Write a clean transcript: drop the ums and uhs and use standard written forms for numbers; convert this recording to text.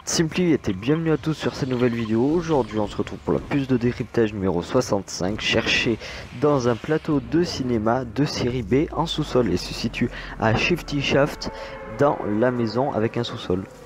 Simply et bienvenue à tous sur cette nouvelle vidéo. Aujourd'hui on se retrouve pour la puce de décryptage numéro 65, cherchée dans un plateau de cinéma de série B en sous-sol et se situe à Shifty Shaft dans la maison avec un sous-sol.